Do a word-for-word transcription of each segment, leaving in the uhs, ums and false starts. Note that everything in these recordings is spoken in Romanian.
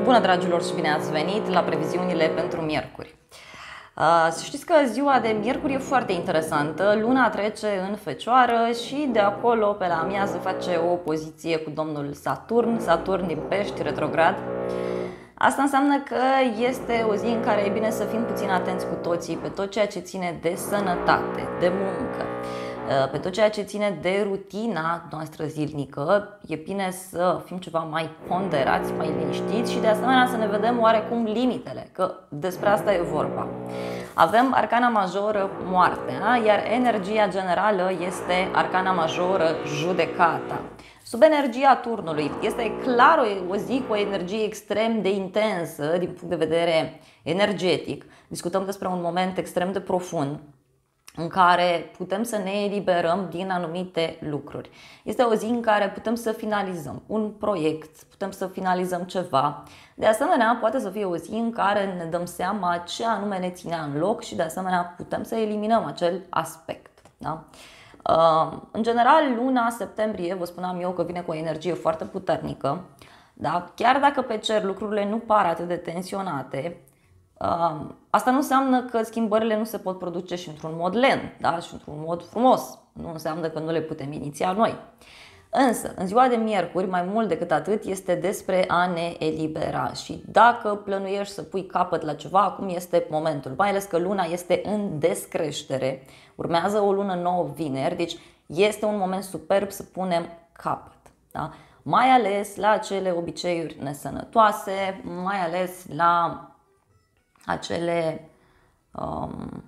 Bună, dragilor, și bine ați venit la previziunile pentru miercuri. Să știți că ziua de miercuri e foarte interesantă. Luna trece în Fecioară și de acolo pe la amiază face o opoziție cu domnul Saturn, Saturn din Pești, retrograd. Asta înseamnă că este o zi în care e bine să fim puțin atenți cu toții pe tot ceea ce ține de sănătate, de muncă, pe tot ceea ce ține de rutina noastră zilnică. E bine să fim ceva mai ponderați, mai liniștiți și de asemenea să ne vedem oarecum limitele, că despre asta e vorba. Avem arcana majoră moartea, iar energia generală este arcana majoră judecata. Sub energia turnului este clar o, o zi cu o energie extrem de intensă din punct de vedere energetic. Discutăm despre un moment extrem de profund în care putem să ne eliberăm din anumite lucruri. Este o zi în care putem să finalizăm un proiect, putem să finalizăm ceva. De asemenea, poate să fie o zi în care ne dăm seama ce anume ne ținea în loc și de asemenea putem să eliminăm acel aspect. Da? În general, luna septembrie, vă spuneam eu că vine cu o energie foarte puternică. Da? Chiar dacă pe cer lucrurile nu par atât de tensionate, asta nu înseamnă că schimbările nu se pot produce și într-un mod lent, da? Și într-un mod frumos. Nu înseamnă că nu le putem iniția noi. Însă, în ziua de miercuri, mai mult decât atât, este despre a ne elibera. Și dacă plănuiești să pui capăt la ceva, acum este momentul. Mai ales că luna este în descreștere. Urmează o lună nouă vineri, deci este un moment superb să punem capăt. Da? Mai ales la acele obiceiuri nesănătoase, mai ales la acele um,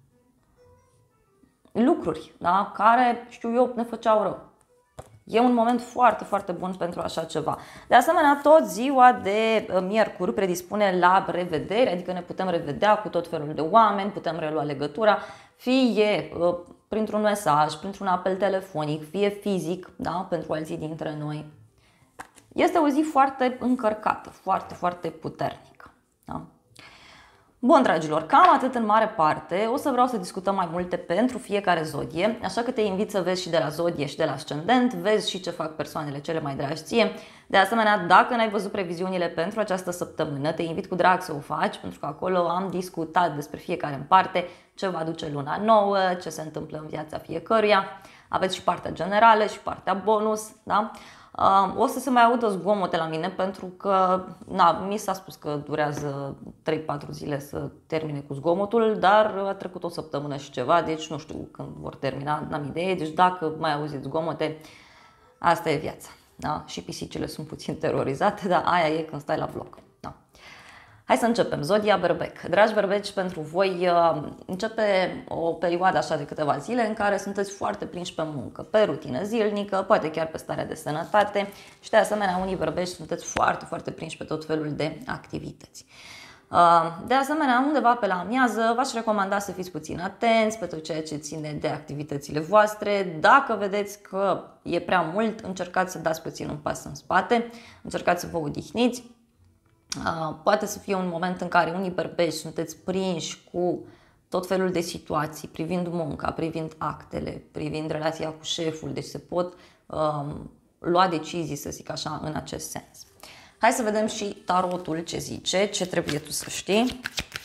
lucruri, da? Care, știu eu, ne făceau rău. E un moment foarte, foarte bun pentru așa ceva. De asemenea, tot ziua de miercuri predispune la revedere, adică ne putem revedea cu tot felul de oameni, putem relua legătura, fie uh, printr-un mesaj, printr-un apel telefonic, fie fizic, da? Pentru alții dintre noi. Este o zi foarte încărcată, foarte, foarte puternică. Da? Bun, dragilor, cam atât în mare parte. O să vreau să discutăm mai multe pentru fiecare zodie, așa că te invit să vezi și de la zodie și de la ascendent, vezi și ce fac persoanele cele mai dragi ție. De asemenea, dacă n-ai văzut previziunile pentru această săptămână, te invit cu drag să o faci, pentru că acolo am discutat despre fiecare în parte, ce va aduce luna nouă, ce se întâmplă în viața fiecăruia. Aveți și partea generală și partea bonus, da? O să se mai audă zgomote la mine pentru că na, mi s-a spus că durează trei patru zile să termine cu zgomotul, dar a trecut o săptămână și ceva, deci nu știu când vor termina, n-am idee. Deci dacă mai auziți zgomote, asta e viața. Da? Și pisicile sunt puțin terorizate, dar aia e când stai la vlog. Da. Hai să începem. Zodia Berbec. Dragi berbeci, pentru voi începe o perioadă așa de câteva zile în care sunteți foarte prinși pe muncă, pe rutină zilnică, poate chiar pe starea de sănătate și de asemenea unii berbeci sunteți foarte, foarte prinși pe tot felul de activități. De asemenea, undeva pe la amiază v-aș recomanda să fiți puțin atenți pe tot ceea ce ține de activitățile voastre. Dacă vedeți că e prea mult, încercați să dați puțin un pas în spate, încercați să vă odihniți. Poate să fie un moment în care unii berbeci sunteți prinși cu tot felul de situații privind munca, privind actele, privind relația cu șeful, deci se pot um, lua decizii, să zic așa, în acest sens. Hai să vedem și tarotul ce zice, ce trebuie tu să știi.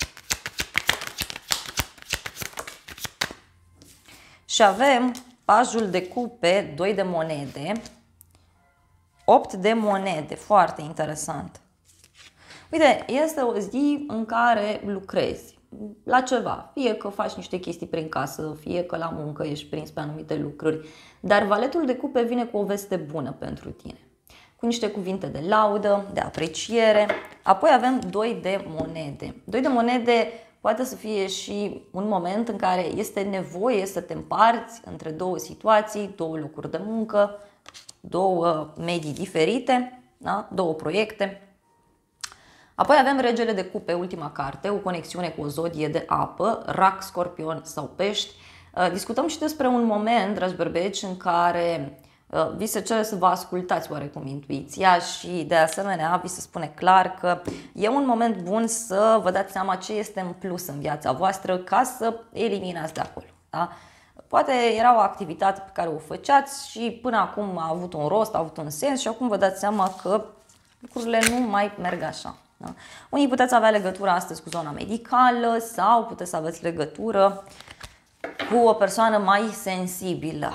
Și avem pajul de cupe, doi de monede, opt de monede, foarte interesant. Uite, este o zi în care lucrezi la ceva, fie că faci niște chestii prin casă, fie că la muncă ești prins pe anumite lucruri, dar valetul de cupe vine cu o veste bună pentru tine, cu niște cuvinte de laudă, de apreciere. Apoi avem doi de monede. Doi de monede poate să fie și un moment în care este nevoie să te împarți între două situații, două locuri de muncă, două medii diferite, da? Două proiecte. Apoi avem regele de cupe, ultima carte, o conexiune cu o zodie de apă, rac, scorpion sau pești. Discutăm și despre un moment, dragi berbeci, în care vi se cere să vă ascultați oarecum intuiția și de asemenea vi se spune clar că e un moment bun să vă dați seama ce este în plus în viața voastră ca să eliminați de acolo. Da? Poate era o activitate pe care o făceați și până acum a avut un rost, a avut un sens și acum vă dați seama că lucrurile nu mai merg așa. Da? Unii puteți avea legătură astăzi cu zona medicală sau puteți să aveți legătură cu o persoană mai sensibilă.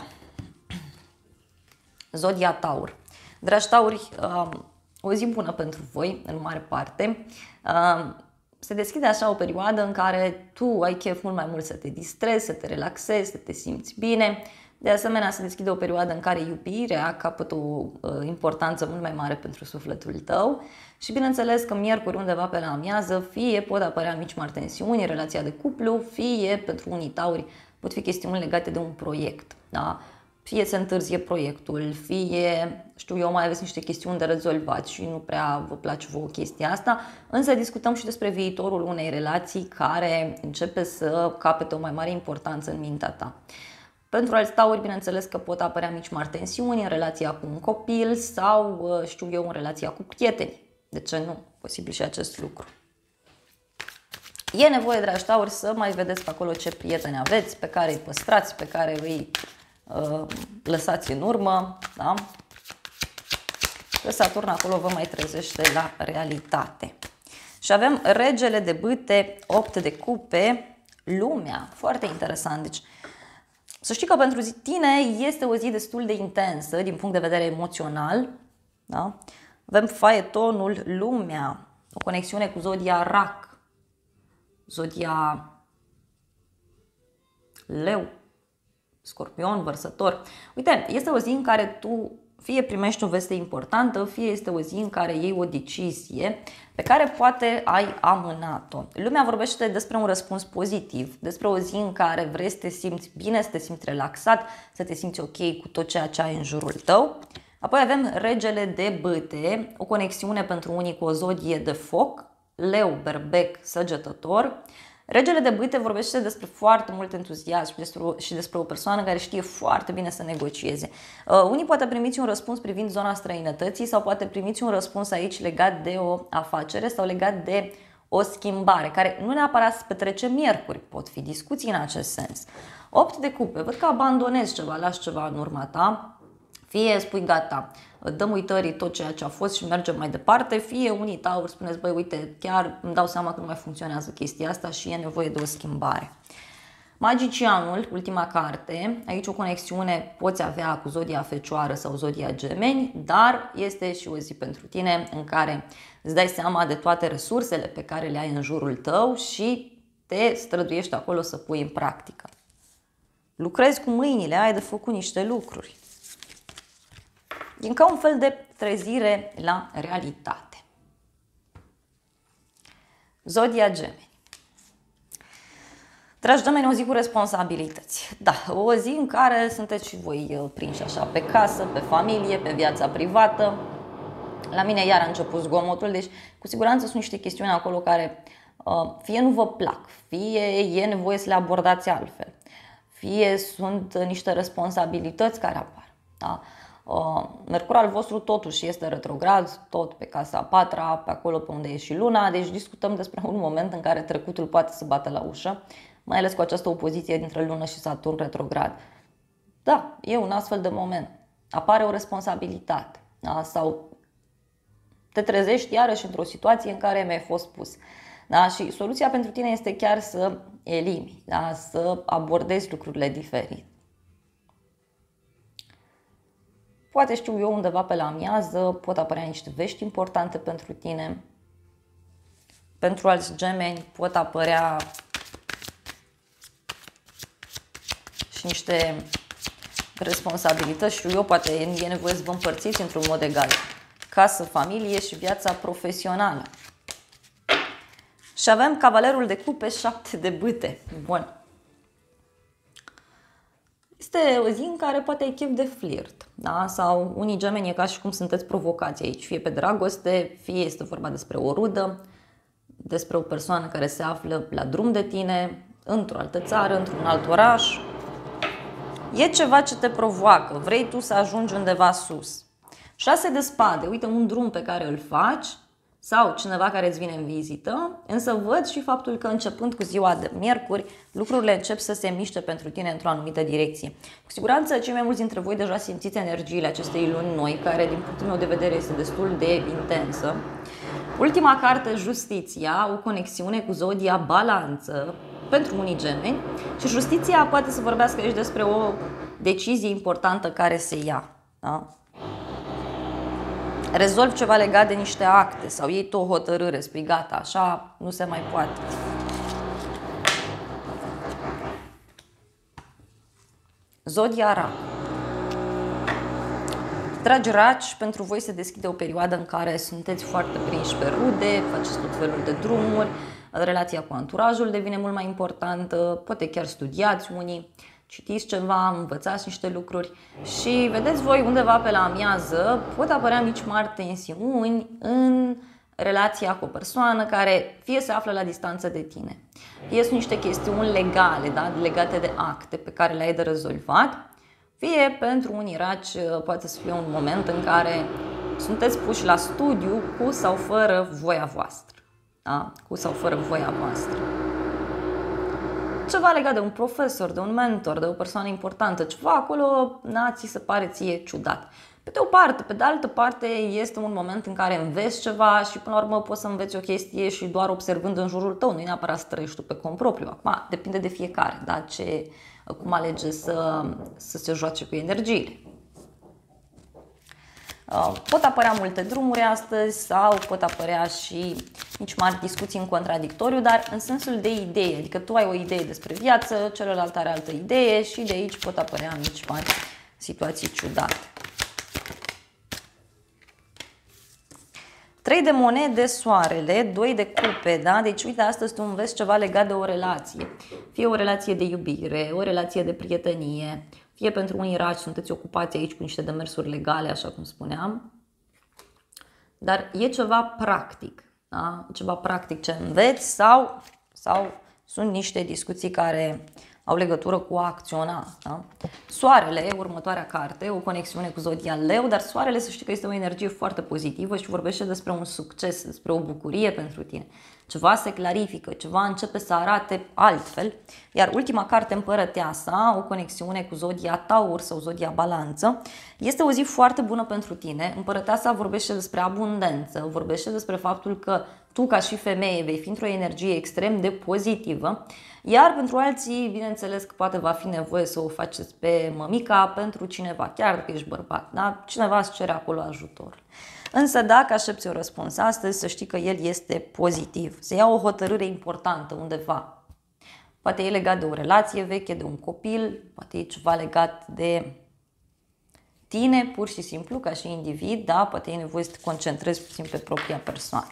Zodia Taur. Dragi Tauri, o zi bună pentru voi, în mare parte. Se deschide așa o perioadă în care tu ai chef mult mai mult să te distrezi, să te relaxezi, să te simți bine. De asemenea, se deschide o perioadă în care iubirea capătă o importanță mult mai mare pentru sufletul tău și bineînțeles că miercuri undeva pe la amiază fie pot apărea mici mari tensiuni în relația de cuplu, fie pentru unii tauri pot fi chestiuni legate de un proiect. Da? Fie se întârzie proiectul, fie, știu eu, mai aveți niște chestiuni de rezolvat și nu prea vă place vouă chestia asta, însă discutăm și despre viitorul unei relații care începe să capete o mai mare importanță în mintea ta. Pentru alți tauri, bineînțeles că pot apărea mici mari tensiuni în relația cu un copil sau, știu eu, în relația cu prieteni. De ce nu? Posibil și acest lucru. E nevoie, dragi tauri, să mai vedeți pe acolo ce prieteni aveți, pe care îi păstrați, pe care îi uh, lăsați în urmă. Da? Că Saturn acolo vă mai trezește la realitate. Și avem regele de bâte, opt de cupe, lumea. Foarte interesant. Deci, să știi că pentru tine este o zi destul de intensă din punct de vedere emoțional. Da? Avem faetonul lumea, o conexiune cu zodia rac, zodia leu, scorpion, vărsător. Uite, este o zi în care tu fie primești o veste importantă, fie este o zi în care iei o decizie pe care poate ai amânat-o. Lumea vorbește despre un răspuns pozitiv, despre o zi în care vrei să te simți bine, să te simți relaxat, să te simți ok cu tot ceea ce ai în jurul tău. Apoi avem regele de bâte, o conexiune pentru unii cu o zodie de foc, leu, berbec, săgetător. Regele de bâte vorbește despre foarte mult entuziasm și despre, și despre o persoană care știe foarte bine să negocieze. Uh, unii poate primiți un răspuns privind zona străinătății sau poate primiți un răspuns aici legat de o afacere sau legat de o schimbare, care nu neapărat se petrece miercuri, pot fi discuții în acest sens. opt de cupe, văd că abandonezi ceva, lași ceva în urma ta. Fie spui gata, dăm uitării tot ceea ce a fost și mergem mai departe, fie unii tauri spuneți, băi, uite, chiar îmi dau seama că nu mai funcționează chestia asta și e nevoie de o schimbare. Magicianul, ultima carte, aici o conexiune poți avea cu zodia Fecioară sau zodia Gemeni, dar este și o zi pentru tine în care îți dai seama de toate resursele pe care le ai în jurul tău și te străduiești acolo să pui în practică. Lucrezi cu mâinile, ai de făcut niște lucruri. E ca un fel de trezire la realitate. Zodia Gemeni. Dragi Gemeni, o zi cu responsabilități. Da, o zi în care sunteți și voi prinși așa pe casă, pe familie, pe viața privată. La mine iar a început zgomotul, deci cu siguranță sunt niște chestiuni acolo care fie nu vă plac, fie e nevoie să le abordați altfel, fie sunt niște responsabilități care apar. Da? Mercur al vostru totuși este retrograd, tot pe casa a patra, pe acolo pe unde e și luna, deci discutăm despre un moment în care trecutul poate să bată la ușă, mai ales cu această opoziție dintre lună și Saturn retrograd. Da, e un astfel de moment. Apare o responsabilitate, da? Sau te trezești iarăși într-o situație în care mi-ai fost pus. Da? Și soluția pentru tine este chiar să elimini, da? Să abordezi lucrurile diferit. Poate, știu eu, undeva pe la amiază pot apărea niște vești importante pentru tine. Pentru alți gemeni pot apărea și niște responsabilități, știu eu, poate e nevoie să vă împărțiți într-un mod egal. Casă, familie și viața profesională. Și avem cavalerul de cupe, șapte de bâte. Bun. Este o zi în care poate ai chef de flirt, da? Sau unii gemeni e ca și cum sunteți provocați aici, fie pe dragoste, fie este vorba despre o rudă, despre o persoană care se află la drum de tine, într-o altă țară, într-un alt oraș. E ceva ce te provoacă, vrei tu să ajungi undeva sus. Șase de spade, uite un drum pe care îl faci sau cineva care îți vine în vizită, însă văd și faptul că începând cu ziua de miercuri, lucrurile încep să se miște pentru tine într-o anumită direcție. Cu siguranță cei mai mulți dintre voi deja simțiți energiile acestei luni noi, care din punctul meu de vedere este destul de intensă. Ultima carte, Justiția, o conexiune cu zodia Balanță pentru unii gemeni și Justiția poate să vorbească aici despre o decizie importantă care se ia. Da? Rezolvi ceva legat de niște acte sau iei tu o hotărâre, spui gata, așa nu se mai poate. Zodia Rac. Dragi raci, pentru voi se deschide o perioadă în care sunteți foarte prinși pe rude, faceți tot felul de drumuri, relația cu anturajul devine mult mai importantă, poate chiar studiați unii, citiți ceva, învățați niște lucruri și vedeți voi undeva pe la amiază pot apărea mici mari tensiuni în relația cu o persoană care fie se află la distanță de tine, fie sunt niște chestiuni legale, da, legate de acte pe care le-ai de rezolvat, fie pentru unii raci poate să fie un moment în care sunteți puși la studiu cu sau fără voia voastră. Da? Cu sau fără voia voastră. Ceva legat de un profesor, de un mentor, de o persoană importantă, ceva acolo, na, ți se pare ție ciudat. Pe de o parte, pe de altă parte este un moment în care înveți ceva și până la urmă poți să înveți o chestie și doar observând în jurul tău, nu e neapărat să trăiești tu pe cont propriu. Acum depinde de fiecare, da? Ce, cum alege să, să se joace cu energiile. Pot apărea multe drumuri astăzi sau pot apărea și nici mari discuții în contradictoriu, dar în sensul de idee, adică tu ai o idee despre viață, celălalt are altă idee și de aici pot apărea mici mari situații ciudate. trei de monede, soarele, doi de cupe, da? Deci uite, astăzi tu înveți ceva legat de o relație. Fie o relație de iubire, o relație de prietenie, fie pentru unii raci sunteți ocupați aici cu niște demersuri legale, așa cum spuneam. Dar e ceva practic, da? Ceva practic ce înveți sau, sau sunt niște discuții care au legătură cu a acționa. Da? Soarele, următoarea carte, o conexiune cu zodia Leu, dar soarele să știi că este o energie foarte pozitivă și vorbește despre un succes, despre o bucurie pentru tine. Ceva se clarifică, ceva începe să arate altfel. Iar ultima carte, Împărăteasa, o conexiune cu zodia Taur sau zodia Balanță, este o zi foarte bună pentru tine. Împărăteasa vorbește despre abundență, vorbește despre faptul că tu ca și femeie vei fi într-o energie extrem de pozitivă, iar pentru alții, bineînțeles că poate va fi nevoie să o faceți pe mămica pentru cineva, chiar dacă ești bărbat, da? Cineva îți cere acolo ajutor. Însă dacă aștepți un răspuns astăzi, să știi că el este pozitiv. Se ia o hotărâre importantă undeva. Poate e legat de o relație veche, de un copil, poate e ceva legat de tine, pur și simplu, ca și individ, da? Poate e nevoie să te concentrezi puțin pe propria persoană.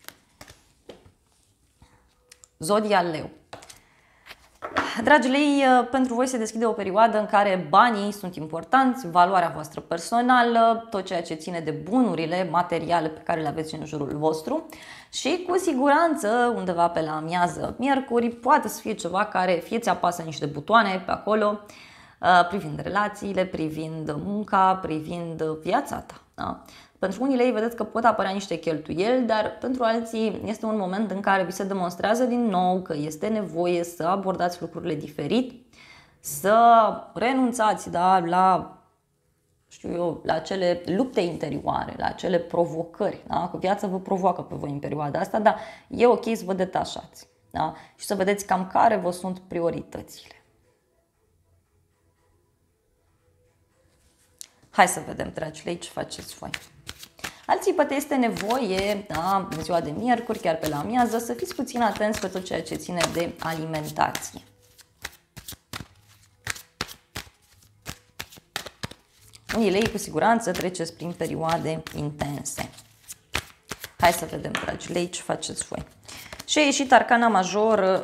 Zodia Leu. Dragi lei, pentru voi se deschide o perioadă în care banii sunt importanți, valoarea voastră personală, tot ceea ce ține de bunurile materiale pe care le aveți în jurul vostru și cu siguranță undeva pe la amiază, miercuri, poate să fie ceva care fie ți apasă niște butoane pe acolo privind relațiile, privind munca, privind viața ta. Da? Pentru unii lei vedeți că pot apărea niște cheltuieli, dar pentru alții este un moment în care vi se demonstrează din nou că este nevoie să abordați lucrurile diferit, să renunțați, da, la, știu eu, la acele lupte interioare, la acele provocări. Da? Că viața vă provoacă pe voi în perioada asta, dar e ok să vă detașați, da? Și să vedeți cam care vă sunt prioritățile. Hai să vedem, dragi lei, ce faceți voi. Alții poate este nevoie, da, în ziua de miercuri, chiar pe la amiază, să fiți puțin atenți pe tot ceea ce ține de alimentație. Unii lei cu siguranță treceți prin perioade intense. Hai să vedem, dragi lei, ce faceți voi. Și a ieșit arcana majoră,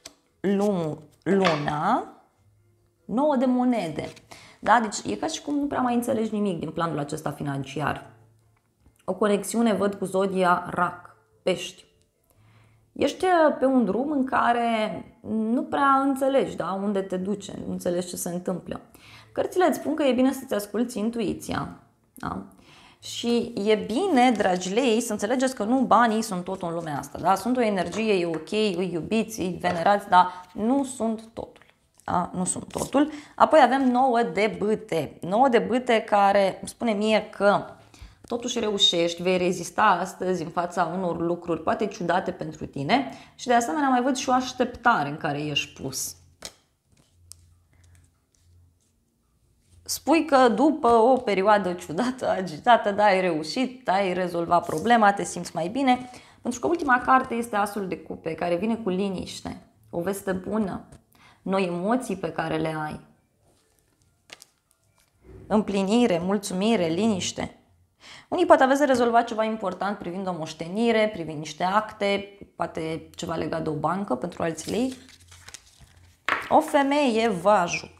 luna, nouă de monede. Da? Deci e ca și cum nu prea mai înțelegi nimic din planul acesta financiar. O conexiune văd cu zodia Rac, pești. Ești pe un drum în care nu prea înțelegi, da? Unde te duce, nu înțelegi ce se întâmplă. Cărțile îți spun că e bine să-ți asculți intuiția. Da? Și e bine, dragi lei, să înțelegeți că nu banii sunt totul în lumea asta. Da? Sunt o energie, e ok, îi iubiți, îi venerați, dar nu sunt totul. Da? Nu sunt totul. Apoi avem nouă de bâte. nouă de bâte care îmi spune mie că totuși reușești, vei rezista astăzi în fața unor lucruri poate ciudate pentru tine și de asemenea mai văd și o așteptare în care ești pus. Spui că după o perioadă ciudată, agitată, da, ai reușit, ai rezolvat problema, te simți mai bine, pentru că ultima carte este Asul de Cupe, care vine cu liniște, o veste bună, noi emoții pe care le ai, împlinire, mulțumire, liniște. Unii poate aveți de rezolvat ceva important privind o moștenire, privind niște acte, poate ceva legat de o bancă pentru alții lei. O femeie vă ajută.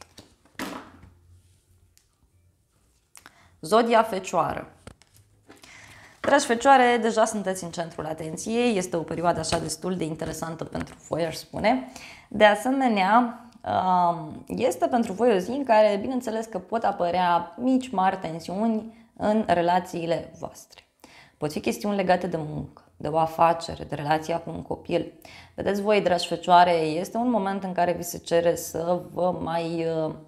Zodia Fecioară. Dragi Fecioare, deja sunteți în centrul atenției, este o perioadă așa destul de interesantă pentru voi, aș spune. De asemenea, este pentru voi o zi în care, bineînțeles că pot apărea mici, mari tensiuni în relațiile voastre. Pot fi chestiuni legate de muncă, de o afacere, de relația cu un copil. Vedeți voi, dragi Fecioare, este un moment în care vi se cere să vă mai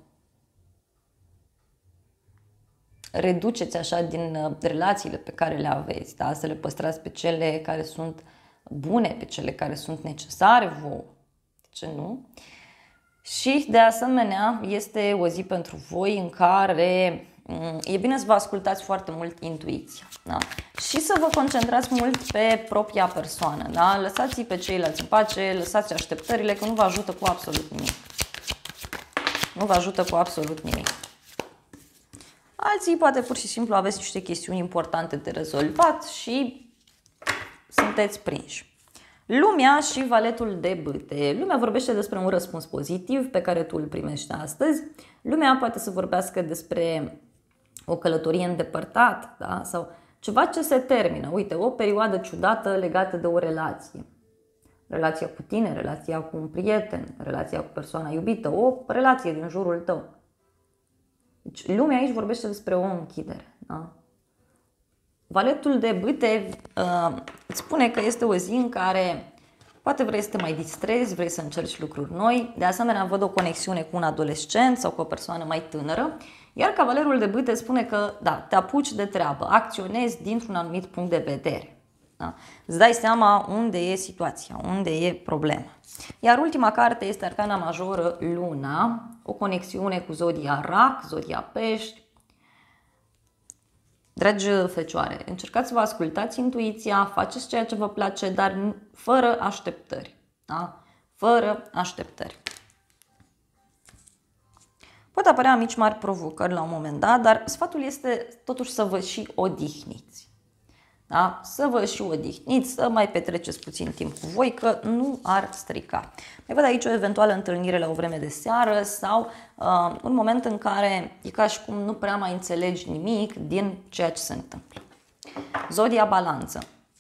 reduceți așa din relațiile pe care le aveți, da? Să le păstrați pe cele care sunt bune, pe cele care sunt necesare vouă. De ce nu? Și de asemenea este o zi pentru voi în care e bine să vă ascultați foarte mult intuiția, da? Și să vă concentrați mult pe propria persoană, da? Lăsați-i pe ceilalți în pace, lăsați așteptările, că nu vă ajută cu absolut nimic. Nu vă ajută cu absolut nimic. Alții poate pur și simplu aveți niște chestiuni importante de rezolvat și sunteți prinși. Lumea și Valetul de Bâte. Lumea vorbește despre un răspuns pozitiv pe care tu îl primești astăzi. Lumea poate să vorbească despre o călătorie îndepărtată, da? Sau ceva ce se termină. Uite, o perioadă ciudată legată de o relație. Relația cu tine, relația cu un prieten, relația cu persoana iubită, o relație din jurul tău. Deci, lumea aici vorbește despre o închidere. Da? Valetul de Bâte uh, îți spune că este o zi în care poate vrei să te mai distrezi, vrei să încerci lucruri noi. De asemenea, văd o conexiune cu un adolescent sau cu o persoană mai tânără. Iar Cavalerul de Bâte spune că da, te apuci de treabă, acționezi dintr-un anumit punct de vedere. Da? Îți dai seama unde e situația, unde e problema. Iar ultima carte este Arcana Majoră, Luna, o conexiune cu zodia Rac, zodia Pești. Dragi Fecioare, încercați să vă ascultați intuiția, faceți ceea ce vă place, dar fără așteptări. Da? Fără așteptări. Pot apărea mici mari provocări la un moment dat, dar sfatul este totuși să vă și odihniți. Da? Să vă și odihniți, să mai petreceți puțin timp cu voi, că nu ar strica. Mai văd aici o eventuală întâlnire la o vreme de seară sau uh, un moment în care e ca și cum nu prea mai înțelegi nimic din ceea ce se întâmplă. Zodia Balanță.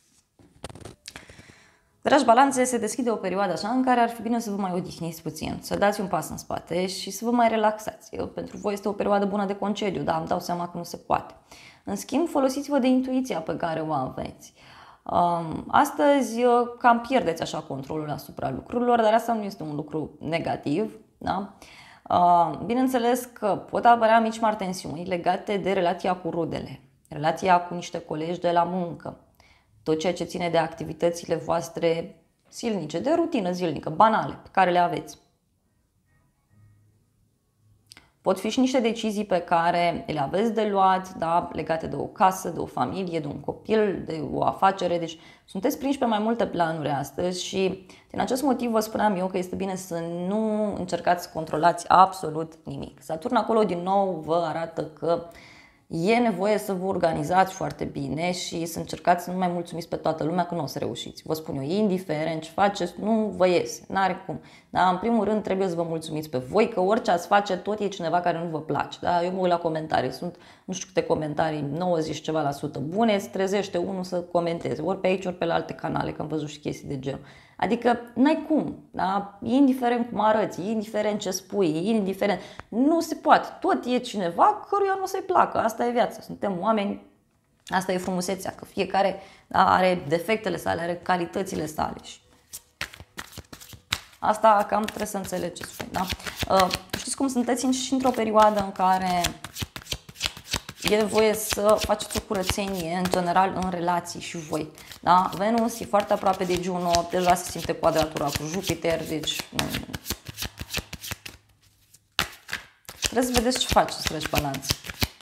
Dragi Balanțe, se deschide o perioadă așa în care ar fi bine să vă mai odihniți puțin, să dați un pas în spate și să vă mai relaxați. Eu, pentru voi este o perioadă bună de concediu, dar îmi dau seama că nu se poate. În schimb, folosiți-vă de intuiția pe care o aveți. Astăzi cam pierdeți așa controlul asupra lucrurilor, dar asta nu este un lucru negativ. Da? Bineînțeles că pot apărea mici mari tensiuni legate de relația cu rudele, relația cu niște colegi de la muncă, tot ceea ce ține de activitățile voastre zilnice, de rutină zilnică, banale, pe care le aveți. Pot fi și niște decizii pe care le aveți de luat, da, legate de o casă, de o familie, de un copil, de o afacere. Deci sunteți prinși pe mai multe planuri astăzi și din acest motiv vă spuneam eu că este bine să nu încercați să controlați absolut nimic. Saturn acolo din nou vă arată că e nevoie să vă organizați foarte bine și să încercați să nu mai mulțumiți pe toată lumea, că nu o să reușiți. Vă spun eu, indiferent ce faceți, nu vă iese, n-are cum. Dar în primul rând trebuie să vă mulțumiți pe voi, că orice ați face, tot e cineva care nu vă place. Da? Eu mă uit la comentarii, sunt nu știu câte comentarii, nouăzeci ceva la sută bune, îți trezește unul să comenteze, ori pe aici, ori pe la alte canale, că am văzut și chestii de genul. Adică n-ai cum, da? Indiferent cum arăți, indiferent ce spui, indiferent, nu se poate. Tot e cineva căruia nu o să-i placă, asta e viața, suntem oameni, asta e frumusețea, că fiecare, da, are defectele sale, are calitățile sale. Și asta cam trebuie să înțelegeți. Da? Uh, știți cum sunteți și într-o perioadă în care e nevoie să faceți o curățenie în general în relații și voi. Da? Venus e foarte aproape de Juno, deja se simte quadratura cu Jupiter, deci trebuie să vedeți ce faceți, dragi balanți.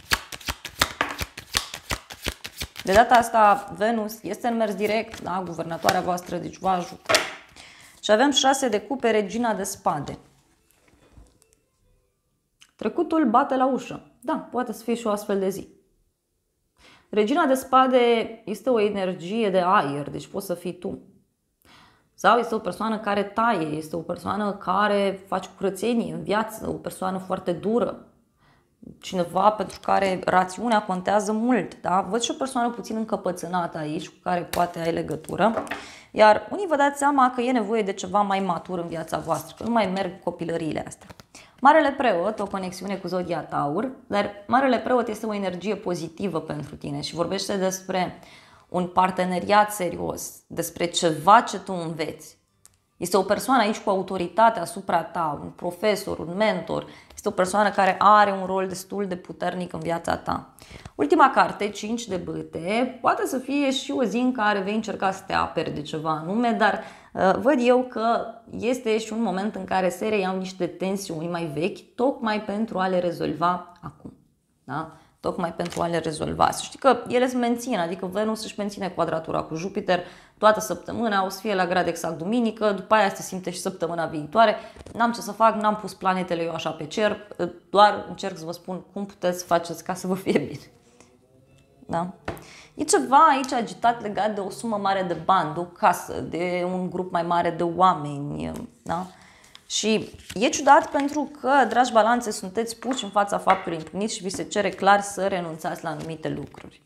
De data asta, Venus este în mers direct, da? Guvernatoarea voastră, deci vă ajută. Și avem șase de cupe, regina de spade. Trecutul bate la ușă. Da, poate să fie și o astfel de zi. Regina de spade este o energie de aer, deci poți să fii tu. Sau este o persoană care taie, este o persoană care face curățenie în viață, o persoană foarte dură. Cineva pentru care rațiunea contează mult, da? Văd și o persoană puțin încăpățânată aici, cu care poate ai legătură. Iar unii vă dați seama că e nevoie de ceva mai matur în viața voastră, că nu mai merg copilăriile astea. Marele preot, o conexiune cu zodia Taur, dar Marele preot este o energie pozitivă pentru tine și vorbește despre un parteneriat serios, despre ceva ce tu înveți. Este o persoană aici cu autoritate asupra ta, un profesor, un mentor. Este o persoană care are un rol destul de puternic în viața ta. Ultima carte, cinci de bâte, poate să fie și o zi în care vei încerca să te aperi de ceva anume, dar uh, văd eu că este și un moment în care se reiau niște tensiuni mai vechi, tocmai pentru a le rezolva acum. Da? Tocmai pentru a le rezolva. Să știi că ele se mențin, adică Venus își menține quadratura cu Jupiter toată săptămâna, o să fie la grad exact duminică, după aia se simte și săptămâna viitoare. N-am ce să fac, n-am pus planetele eu așa pe cer, doar încerc să vă spun cum puteți să faceți ca să vă fie bine. Da? E ceva aici agitat legat de o sumă mare de bani, de o casă, de un grup mai mare de oameni. Da? Și e ciudat pentru că, dragi balanțe, sunteți puși în fața faptului împlinit și vi se cere clar să renunțați la anumite lucruri.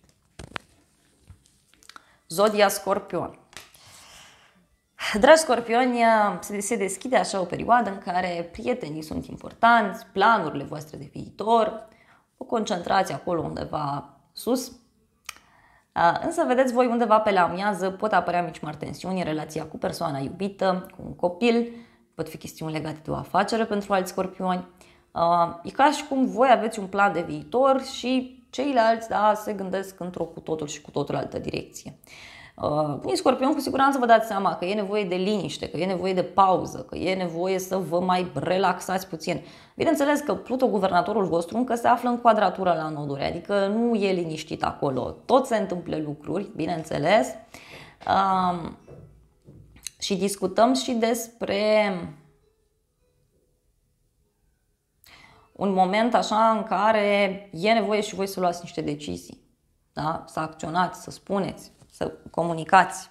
Zodia Scorpion. Dragi scorpioni, se deschide așa o perioadă în care prietenii sunt importanți, planurile voastre de viitor, o concentrație acolo undeva sus. Însă, vedeți voi, undeva pe la amiază pot apărea mici mari tensiuni în relația cu persoana iubită, cu un copil, pot fi chestiuni legate de o afacere pentru alți scorpioni. E ca și cum voi aveți un plan de viitor și ceilalți, da, se gândesc într-o cu totul și cu totul altă direcție. Uh, unii scorpioni cu siguranță vă dați seama că e nevoie de liniște, că e nevoie de pauză, că e nevoie să vă mai relaxați puțin. Bineînțeles că Pluto, guvernatorul vostru, încă se află în quadratură la noduri, adică nu e liniștit acolo. Tot se întâmplă lucruri, bineînțeles. Uh, și discutăm și despre un moment așa în care e nevoie și voi să luați niște decizii, da? Să acționați, să spuneți, să comunicați.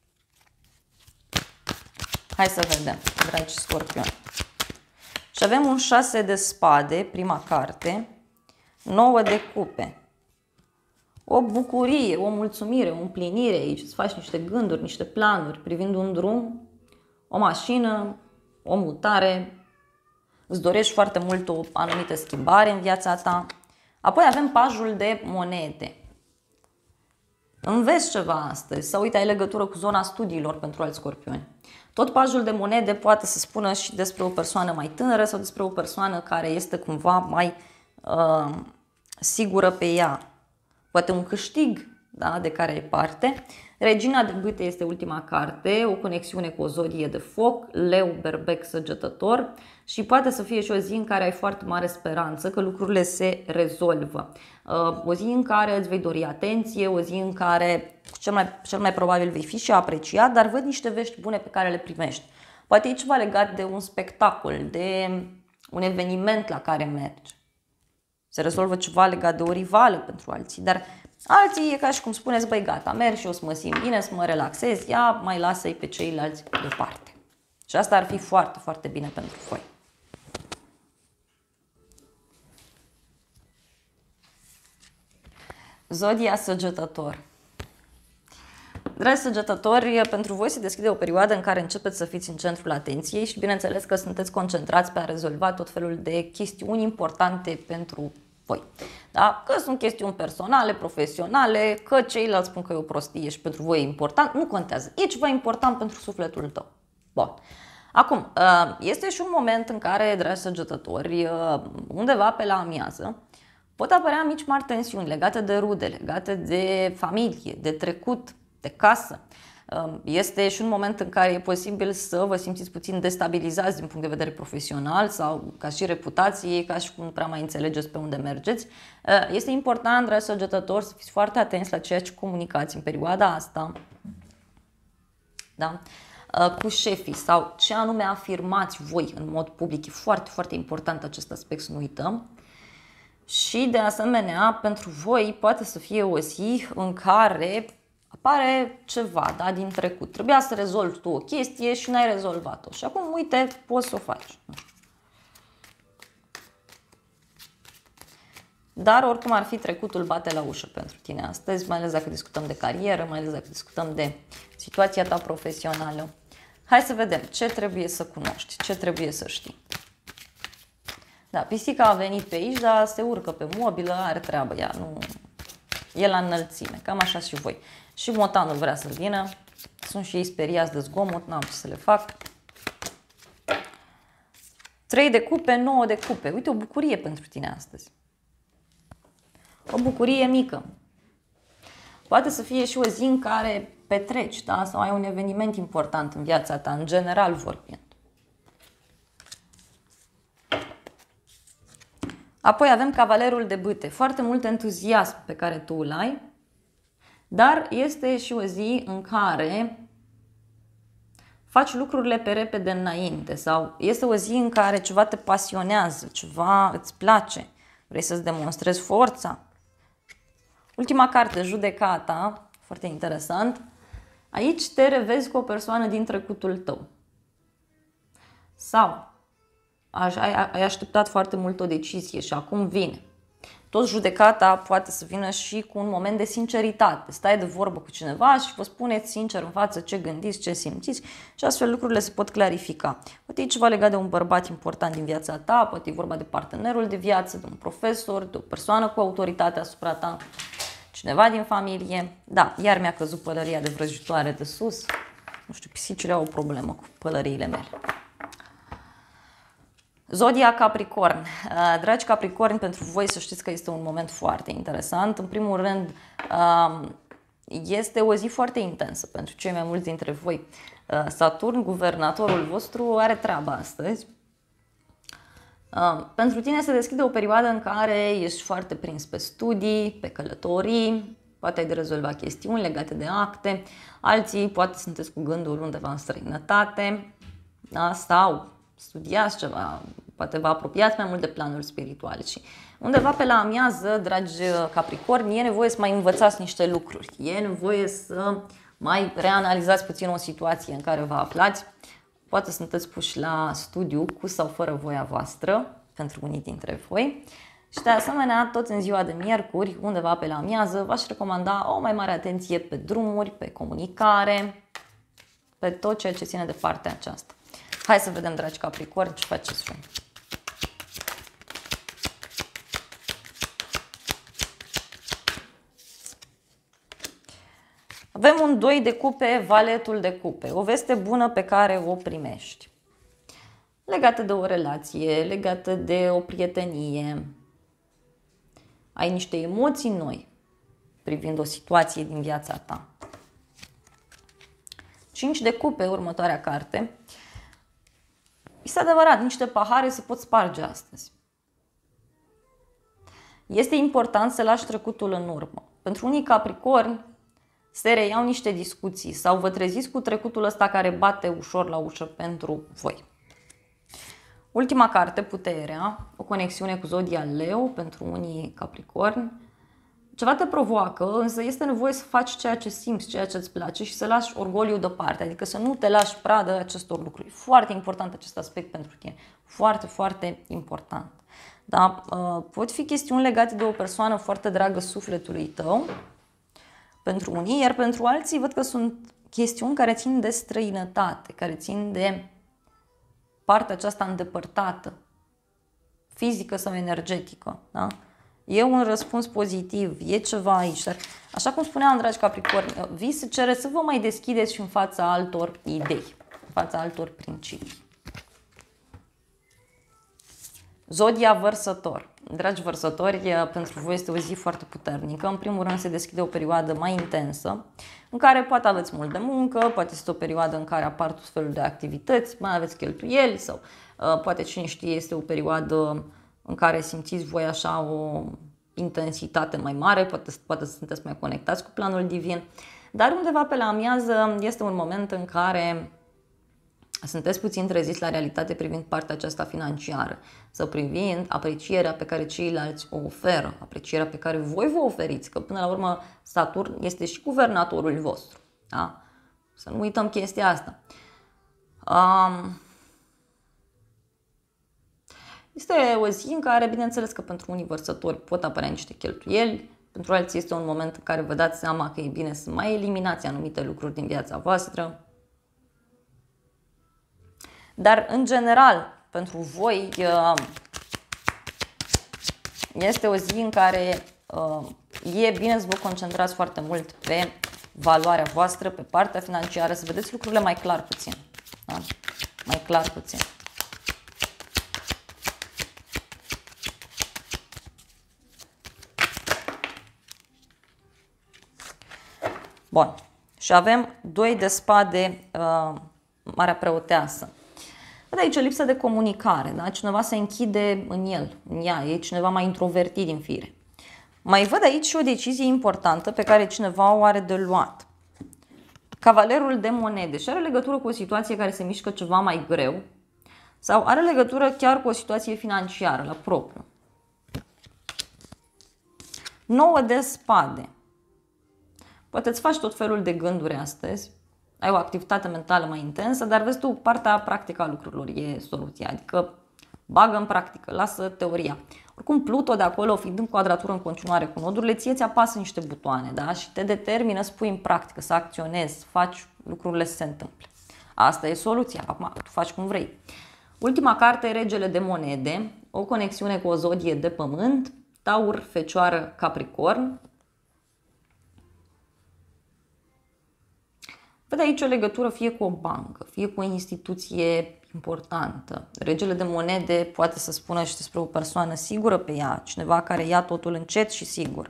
Hai să vedem, dragi scorpioni. Și avem un șase de spade, prima carte, nouă de cupe. O bucurie, o mulțumire, o împlinire aici, să faci niște gânduri, niște planuri privind un drum, o mașină, o mutare. Îți dorești foarte mult o anumită schimbare în viața ta. Apoi avem pajul de monede. Înveți ceva astăzi sau uite, ai legătură cu zona studiilor pentru alți scorpioni. Tot pajul de monede poate să spună și despre o persoană mai tânără sau despre o persoană care este cumva mai uh, sigură pe ea. Poate un câștig, da, de care e parte. Regina de bâte este ultima carte, o conexiune cu o zodie de foc, leu, berbec, săgetător și poate să fie și o zi în care ai foarte mare speranță că lucrurile se rezolvă. O zi în care îți vei dori atenție, o zi în care cel mai, cel mai probabil vei fi și apreciat, dar văd niște vești bune pe care le primești. Poate e ceva legat de un spectacol, de un eveniment la care mergi. Se rezolvă ceva legat de o rivală pentru alții, dar alții e ca și cum spuneți, băi gata, merg și eu să mă simt bine, să mă relaxez, ia mai lasă-i pe ceilalți deoparte. Și asta ar fi foarte, foarte bine pentru voi. Zodia Săgetător. Dragi săgetători, pentru voi se deschide o perioadă în care începeți să fiți în centrul atenției și bineînțeles că sunteți concentrați pe a rezolva tot felul de chestiuni importante pentru voi. Da? Că sunt chestiuni personale, profesionale, că ceilalți spun că e o prostie și pentru voi e important, nu contează. E ceva important pentru sufletul tău. Bun. Acum, este și un moment în care, dragi săgetători, undeva pe la amiază, Pot apărea mici mari tensiuni legate de rude, legate de familie, de trecut, de casă. Este și un moment în care e posibil să vă simțiți puțin destabilizați din punct de vedere profesional sau ca și reputație, ca și cum nu prea mai înțelegeți pe unde mergeți. Este important, dragi săgetători, să fiți foarte atenți la ceea ce comunicați în perioada asta, da? Cu șefii sau ce anume afirmați voi în mod public. E foarte, foarte important acest aspect, să nu uităm. Și de asemenea, pentru voi poate să fie o zi în care apare ceva, da, din trecut. Trebuia să rezolvi tu o chestie și n-ai rezolvat-o. Și acum, uite, poți să o faci. Dar oricum ar fi, trecutul bate la ușă pentru tine astăzi, mai ales dacă discutăm de carieră, mai ales dacă discutăm de situația ta profesională. Hai să vedem ce trebuie să cunoști, ce trebuie să știi. Da, pisica a venit pe aici, dar se urcă pe mobilă, are treabă ea, nu... E la înălțime, cam așa și voi. Și motanul vrea să vină, sunt și ei speriați de zgomot, n-am ce să le fac. trei de cupe, nouă de cupe. Uite, o bucurie pentru tine astăzi. O bucurie mică. Poate să fie și o zi în care petreci, da? Sau ai un eveniment important în viața ta, în general vorbind. Apoi avem cavalerul de bâte. Foarte mult entuziasm pe care tu îl ai, dar este și o zi în care faci lucrurile pe repede înainte sau este o zi în care ceva te pasionează, ceva îți place, vrei să-ți demonstrezi forța. Ultima carte, judecata, foarte interesant. Aici te revezi cu o persoană din trecutul tău. Sau ai așteptat foarte mult o decizie și acum vine. Tot judecata poate să vină și cu un moment de sinceritate. Stai de vorbă cu cineva și vă spuneți sincer în față ce gândiți, ce simțiți și astfel lucrurile se pot clarifica. Poate e ceva legat de un bărbat important din viața ta, poate e vorba de partenerul de viață, de un profesor, de o persoană cu autoritate asupra ta, cineva din familie. Da, iar mi-a căzut pălăria de vrăjitoare de sus. Nu știu, pisicile au o problemă cu pălăriile mele. Zodia Capricorn. Dragi Capricorni, pentru voi să știți că este un moment foarte interesant. În primul rând, este o zi foarte intensă pentru cei mai mulți dintre voi. Saturn, guvernatorul vostru, are treaba astăzi. Pentru tine se deschide o perioadă în care ești foarte prins pe studii, pe călătorii, poate ai de rezolvat chestiuni legate de acte, alții poate sunteți cu gândul undeva în străinătate, da? Sau studiați ceva, poate vă apropiați mai mult de planuri spirituale și undeva pe la amiază, dragi Capricorni, e nevoie să mai învățați niște lucruri, e nevoie să mai reanalizați puțin o situație în care vă aflați. Poate sunteți puși la studiu cu sau fără voia voastră, pentru unii dintre voi. Și de asemenea, tot în ziua de miercuri, undeva pe la amiază, v-aș recomanda o mai mare atenție pe drumuri, pe comunicare, pe tot ceea ce ține de partea aceasta. Hai să vedem, dragi Capricorni, ce faceți voi. Avem un doi de cupe, valetul de cupe. O veste bună pe care o primești. Legată de o relație, legată de o prietenie. Ai niște emoții noi privind o situație din viața ta. cinci de cupe, următoarea carte. Este adevărat, niște pahare se pot sparge astăzi. Este important să lași trecutul în urmă. Pentru unii Capricorni se reiau niște discuții sau vă treziți cu trecutul ăsta care bate ușor la ușă pentru voi. Ultima carte, puterea, o conexiune cu zodia Leo pentru unii Capricorni. Ceva te provoacă, însă este nevoie să faci ceea ce simți, ceea ce îți place și să lași orgoliul deoparte, adică să nu te lași pradă acestor lucruri. Foarte important acest aspect pentru tine, foarte, foarte important. Da? Pot fi chestiuni legate de o persoană foarte dragă sufletului tău, pentru unii, iar pentru alții văd că sunt chestiuni care țin de străinătate, care țin de partea aceasta îndepărtată, fizică sau energetică. Da? E un răspuns pozitiv, e ceva aici. Dar, așa cum spuneam, dragi Capricorni, vi se cere să vă mai deschideți și în fața altor idei, în fața altor principii. Zodia Vărsător. dragi vărsători, pentru voi este o zi foarte puternică. În primul rând se deschide o perioadă mai intensă, în care poate aveți mult de muncă, poate este o perioadă în care apar tot felul de activități, mai aveți cheltuieli sau uh, poate cine știe este o perioadă în care simțiți voi așa o intensitate mai mare, poate, poate să sunteți mai conectați cu planul divin, dar undeva pe la amiază este un moment în care sunteți puțin treziți la realitate privind partea aceasta financiară, sau privind aprecierea pe care ceilalți o oferă, aprecierea pe care voi vă oferiți, că până la urmă Saturn este și guvernatorul vostru. Da? Să nu uităm chestia asta. Um, este o zi în care, bineînțeles că pentru unii vărsători pot apărea niște cheltuieli, pentru alții este un moment în care vă dați seama că e bine să mai eliminați anumite lucruri din viața voastră. Dar, în general, pentru voi este o zi în care e bine să vă concentrați foarte mult pe valoarea voastră, pe partea financiară, să vedeți lucrurile mai clar puțin. Da? Mai clar puțin. Bun. Și avem doi de spade, uh, Marea Preoteasă. De aici o lipsă de comunicare, da? Cineva se închide în el, în ea, e cineva mai introvertit din fire. Mai văd aici și o decizie importantă pe care cineva o are de luat. Cavalerul de monede și are legătură cu o situație care se mișcă ceva mai greu sau are legătură chiar cu o situație financiară la propriu. Nouă de spade. Poate îți faci tot felul de gânduri astăzi, ai o activitate mentală mai intensă, dar vezi tu partea practică a lucrurilor, e soluția, adică bagă în practică, lasă teoria. Oricum Pluto de acolo, fiind în quadratură în continuare cu nodurile, ție ți apasă niște butoane, da? Și te determină să pui în practică, să acționezi, să faci lucrurile să se întâmple. Asta e soluția, acum tu faci cum vrei. Ultima carte, Regele de monede, o conexiune cu o zodie de pământ, Taur, Fecioară, Capricorn. Văd aici o legătură fie cu o bancă, fie cu o instituție importantă. Regele de monede poate să spună și despre o persoană sigură pe ea, cineva care ia totul încet și sigur.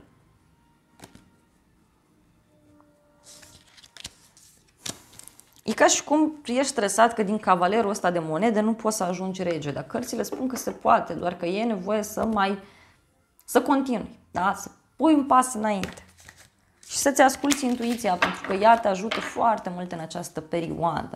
E ca și cum ești stresat că din cavalerul ăsta de monede nu poți să ajungi rege, dar cărțile spun că se poate, doar că e nevoie să mai, să continui, da? Să pui un pas înainte. Și să-ți asculți intuiția, pentru că ea te ajută foarte mult în această perioadă.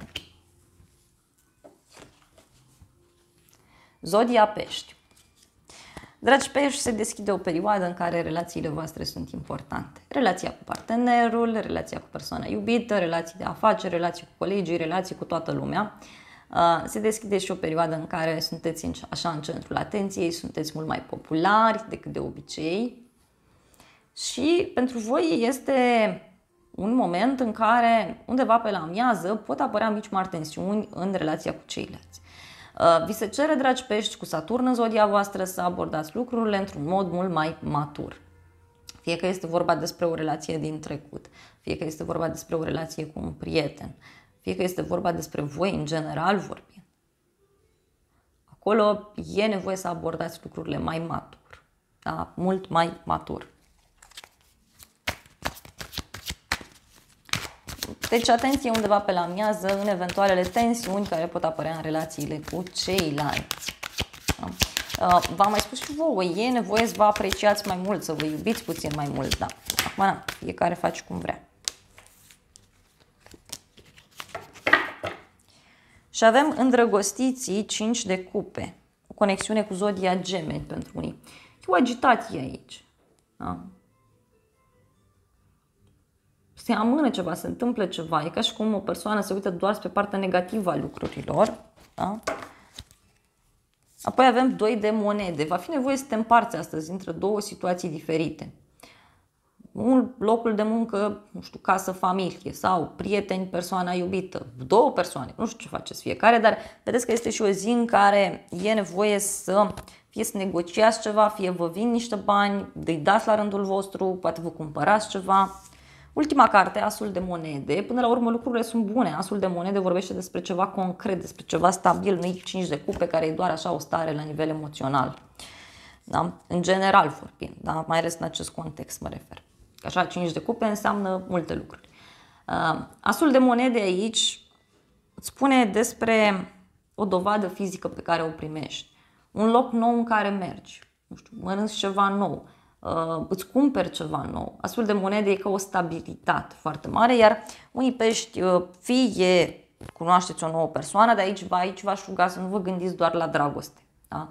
Zodia Pești. Dragi pești, se deschide o perioadă în care relațiile voastre sunt importante. Relația cu partenerul, relația cu persoana iubită, relații de afaceri, relații cu colegii, relații cu toată lumea. Se deschide și o perioadă în care sunteți așa în centrul atenției, sunteți mult mai populari decât de obicei. Și pentru voi este un moment în care, undeva pe la amiază, pot apărea mici mari tensiuni în relația cu ceilalți. Vi se cere, dragi pești, cu Saturn în zodia voastră, să abordați lucrurile într-un mod mult mai matur. Fie că este vorba despre o relație din trecut, fie că este vorba despre o relație cu un prieten, fie că este vorba despre voi în general vorbind. Acolo e nevoie să abordați lucrurile mai matur, da? Mult mai matur. Deci atenție undeva pe la amiază în eventualele tensiuni care pot apărea în relațiile cu ceilalți. V-am mai spus și vouă, e nevoie să vă apreciați mai mult, să vă iubiți puțin mai mult, da. Acum, na, fiecare face cum vrea. Și avem îndrăgostiții cinci de cupe, o conexiune cu zodia Gemeni pentru unii. E o agitație aici, da? Se amână ceva, se întâmplă ceva, e ca și cum o persoană se uită doar spre partea negativă a lucrurilor. Da? Apoi avem doi de monede. Va fi nevoie să te împarți astăzi între două situații diferite. Un locul de muncă, nu știu, casă, familie sau prieteni, persoana iubită. Două persoane, nu știu ce faceți fiecare, dar vedeți că este și o zi în care e nevoie să fie să negociați ceva, fie vă vin niște bani, îi dați la rândul vostru, poate vă cumpărați ceva. Ultima carte, Asul de monede, până la urmă lucrurile sunt bune. Asul de monede vorbește despre ceva concret, despre ceva stabil, nu e cinci de cupe care e doar așa o stare la nivel emoțional. Da? În general vorbind, da? Mai ales în acest context mă refer. Că așa, cinci de cupe înseamnă multe lucruri. Uh, asul de monede aici îți spune despre o dovadă fizică pe care o primești. Un loc nou în care mergi. Nu știu, mănânci ceva nou. Uh, îți cumperi ceva nou. Asul de monede e ca o stabilitate foarte mare, iar unii pești, uh, fie cunoașteți o nouă persoană, de aici, aici v-aș ruga să nu vă gândiți doar la dragoste. Da?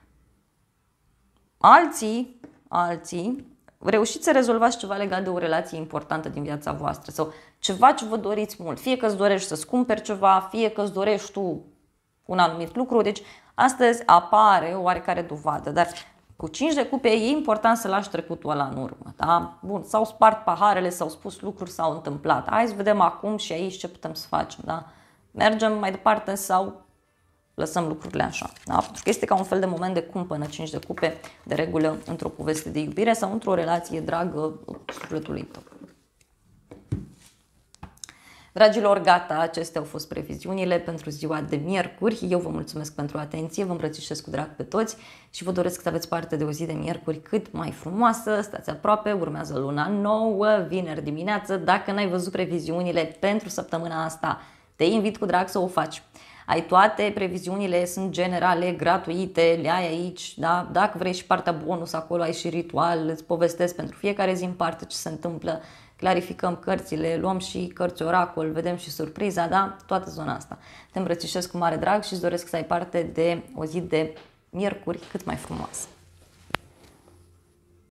Alții, alții, reușiți să rezolvați ceva legat de o relație importantă din viața voastră sau ceva ce vă doriți mult. Fie că îți dorești să-ți cumperi ceva, fie că îți dorești tu un anumit lucru. Deci astăzi apare o oarecare dovadă, dar cu cinci de cupe e important să lași trecutul ăla în urmă. Da? Bun, s-au spart paharele, s-au spus lucruri, s-au întâmplat. Hai să vedem acum și aici ce putem să facem. Da? Mergem mai departe sau lăsăm lucrurile așa. Da? Pentru că este ca un fel de moment de cumpănă, cinci de cupe, de regulă, într-o poveste de iubire sau într-o relație dragă sufletului tău. Dragilor, gata, acestea au fost previziunile pentru ziua de miercuri. Eu vă mulțumesc pentru atenție, vă îmbrățișez cu drag pe toți și vă doresc să aveți parte de o zi de miercuri cât mai frumoasă. Stați aproape, urmează luna nouă, vineri dimineață. Dacă n-ai văzut previziunile pentru săptămâna asta, te invit cu drag să o faci. Ai toate previziunile, sunt generale, gratuite, le ai aici, da? Dacă vrei și partea bonus, acolo ai și ritual, îți povestesc pentru fiecare zi în parte ce se întâmplă, clarificăm cărțile, luăm și cărți oracol, vedem și surpriza, da? Toată zona asta. Te îmbrățișez cu mare drag și îți doresc să ai parte de o zi de miercuri cât mai frumoasă.